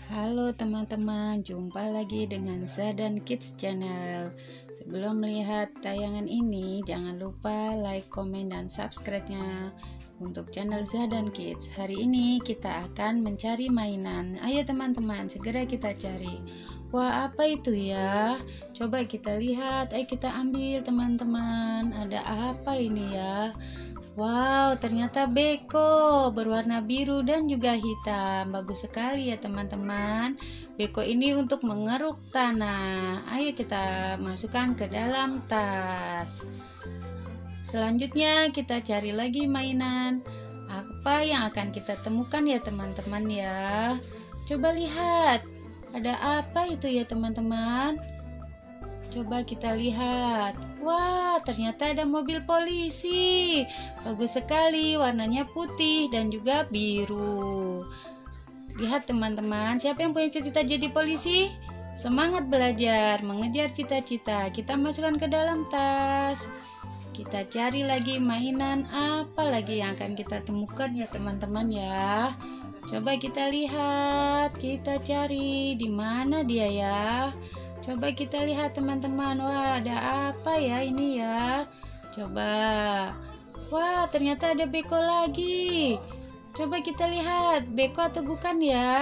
Halo teman-teman, jumpa lagi dengan Zadan Kids Channel. Sebelum melihat tayangan ini, jangan lupa like, komen, dan subscribe-nya untuk channel Zadan Kids. Hari ini kita akan mencari mainan. Ayo teman-teman, segera kita cari. Wah, apa itu ya? Coba kita lihat, ayo kita ambil teman-teman. Ada apa ini ya? Wow, ternyata beko berwarna biru dan juga hitam. Bagus sekali ya teman-teman. Beko ini untuk mengeruk tanah. Ayo kita masukkan ke dalam tas. Selanjutnya kita cari lagi mainan. Apa yang akan kita temukan ya teman-teman ya? Coba lihat. Ada apa itu ya teman-teman? Coba kita lihat. Wah, ternyata ada mobil polisi. Bagus sekali, warnanya putih dan juga biru. Lihat teman-teman, siapa yang punya cita-cita jadi polisi? Semangat belajar, mengejar cita-cita. Kita masukkan ke dalam tas. Kita cari lagi mainan apa lagi yang akan kita temukan ya teman-teman ya. Coba kita lihat, kita cari di mana dia ya. Coba kita lihat teman-teman. Wah, ada apa ya ini ya? Coba. Wah, ternyata ada beko lagi. Coba kita lihat, beko atau bukan ya?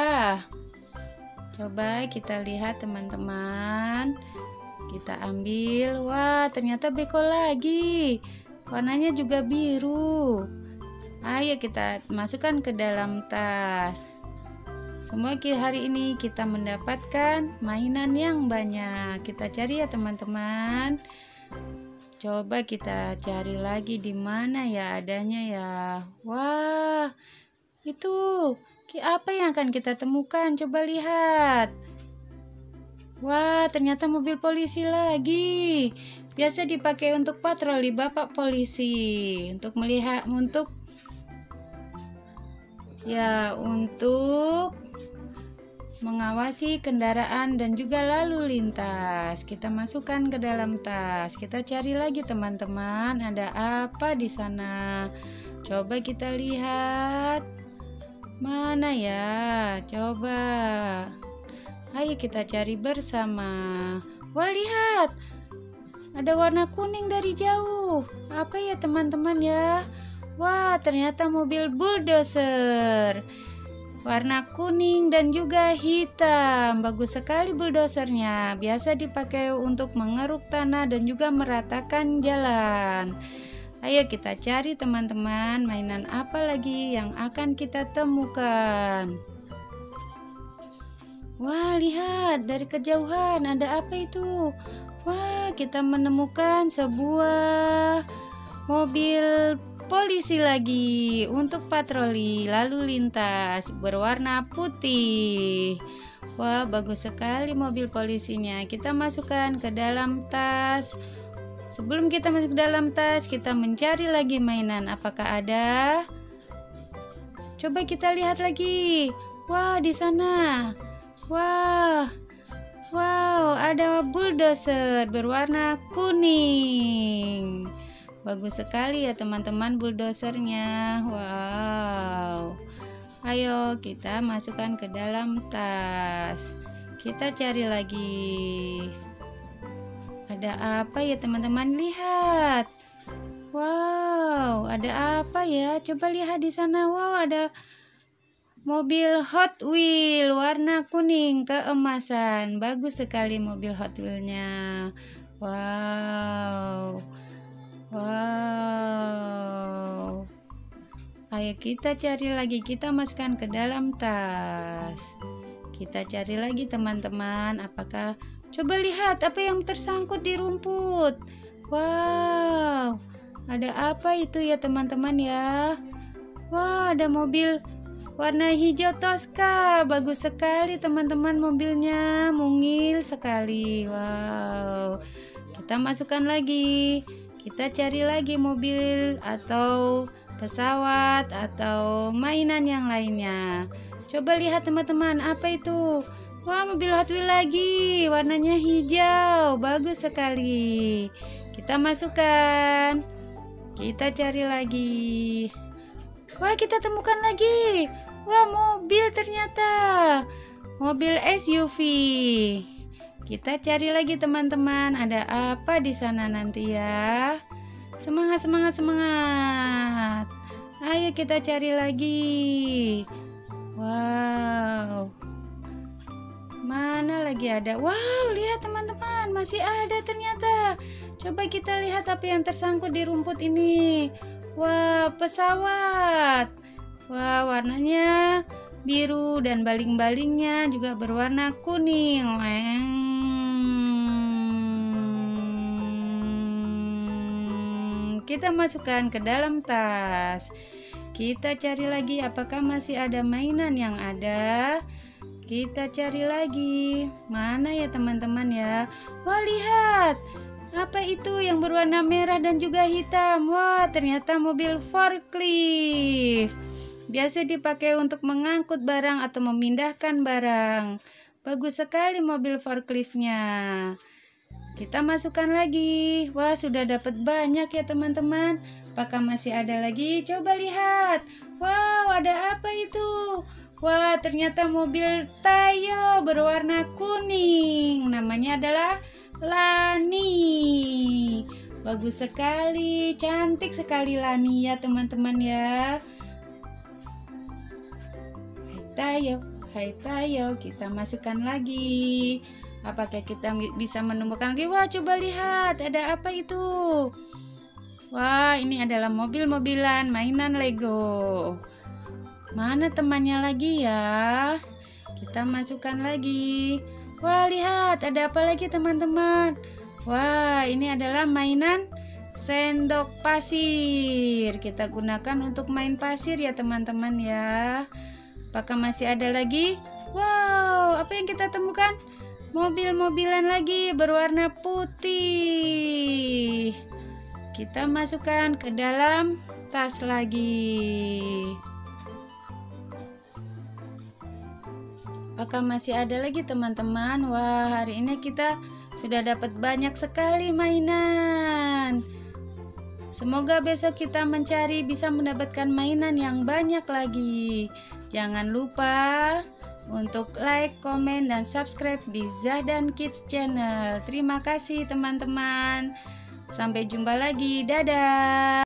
Coba kita lihat teman-teman. Kita ambil. Wah, ternyata beko lagi. Warnanya juga biru. Ayo kita masukkan ke dalam tas. Semua hari ini kita mendapatkan mainan yang banyak. Kita cari ya teman-teman. Coba kita cari lagi di mana ya adanya ya. Wah, itu apa yang akan kita temukan? Coba lihat. Wah, ternyata mobil polisi lagi. Biasa dipakai untuk patroli Bapak polisi, untuk melihat untuk mengawasi kendaraan dan juga lalu lintas. Kita masukkan ke dalam tas. Kita cari lagi teman-teman, ada apa di sana? Coba kita lihat. Mana ya? Coba. Ayo kita cari bersama. Wah, lihat. Ada warna kuning dari jauh. Apa ya teman-teman ya? Wah, ternyata mobil bulldozer. Warna kuning dan juga hitam. Bagus sekali bulldozernya. Biasa dipakai untuk mengeruk tanah dan juga meratakan jalan. Ayo kita cari teman-teman, mainan apa lagi yang akan kita temukan. Wah, lihat dari kejauhan ada apa itu? Wah, kita menemukan sebuah mobil polisi lagi untuk patroli lalu lintas berwarna putih. Wah, bagus sekali mobil polisinya. Kita masukkan ke dalam tas. Sebelum kita masuk ke dalam tas, kita mencari lagi mainan. Apakah ada? Coba kita lihat lagi. Wah, di sana. Wow, ada bulldozer berwarna kuning. Bagus sekali ya teman-teman bulldozernya. Wow. Ayo kita masukkan ke dalam tas. Kita cari lagi. Ada apa ya teman-teman? Lihat. Wow, ada apa ya? Coba lihat di sana. Wow, ada mobil Hot Wheel warna kuning keemasan. Bagus sekali mobil Hot Wheel-nya. Wow. Ayo kita cari lagi. Kita masukkan ke dalam tas. Kita cari lagi teman-teman. Apakah? Coba lihat apa yang tersangkut di rumput. Wow. Ada apa itu ya teman-teman ya? Wah, ada mobil warna hijau Tosca. Bagus sekali teman-teman mobilnya. Mungil sekali. Wow. Kita masukkan lagi. Kita cari lagi mobil atau pesawat atau mainan yang lainnya. Coba lihat teman-teman, apa itu? Wah, mobil Hot Wheels lagi. Warnanya hijau. Bagus sekali. Kita masukkan. Kita cari lagi. Wah, kita temukan lagi. Wah, mobil ternyata. mobil SUV. Kita cari lagi teman-teman, ada apa di sana nanti ya? Semangat, semangat, semangat. Ayo kita cari lagi. Wow. Mana lagi ada? Wow, lihat teman-teman, masih ada ternyata. Coba kita lihat apa yang tersangkut di rumput ini. Wow, pesawat. Wow, warnanya biru dan baling-balingnya juga berwarna kuning. Kita masukkan ke dalam tas. Kita cari lagi apakah masih ada mainan yang ada. Kita cari lagi. Mana ya teman-teman ya? Wah, lihat. Apa itu yang berwarna merah dan juga hitam? Wah, ternyata mobil forklift. Biasa dipakai untuk mengangkut barang atau memindahkan barang. Bagus sekali mobil forkliftnya. Kita masukkan lagi. Wah, sudah dapat banyak ya teman-teman. Apakah masih ada lagi? Coba lihat. Wow, ada apa itu? Wah, ternyata mobil Tayo berwarna kuning. Namanya adalah Lani. Bagus sekali, cantik sekali Lani ya teman-teman ya. Hai Tayo, kita masukkan lagi. Apakah kita bisa menemukan lagi? Wah, coba lihat, ada apa itu? Wah, ini adalah mobil-mobilan mainan Lego. Mana temannya lagi ya? Kita masukkan lagi. Wah, lihat, ada apa lagi teman-teman? Wah, ini adalah mainan sendok pasir. Kita gunakan untuk main pasir ya teman-teman ya. Apakah masih ada lagi? Wow, apa yang kita temukan? Mobil-mobilan lagi berwarna putih. Kita masukkan ke dalam tas lagi. Apakah masih ada lagi teman-teman? Wah, hari ini kita sudah dapat banyak sekali mainan. Semoga besok kita bisa mendapatkan mainan yang banyak lagi. Jangan lupa untuk like, komen, dan subscribe di Zahdan Kids Channel. Terima kasih teman-teman. Sampai jumpa lagi. Dadah.